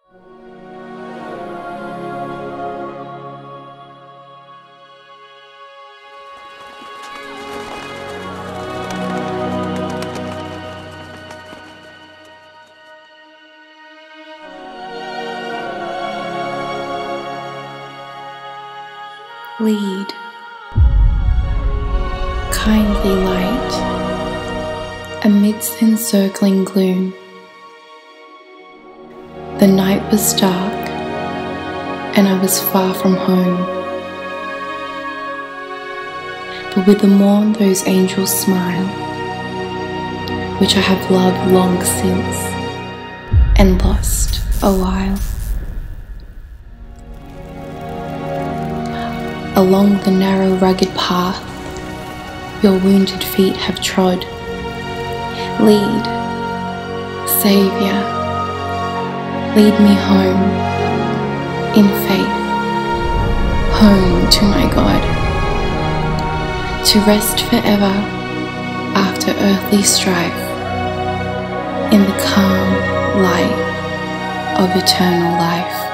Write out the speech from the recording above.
Lead, kindly light, amidst encircling gloom. The night was dark, and I was far from home. But with the morn those angels smile, which I have loved long since, and lost a while. Along the narrow rugged path your wounded feet have trod, lead, Saviour, lead me home, in faith, home to my God, to rest forever after earthly strife, in the calm light of eternal life.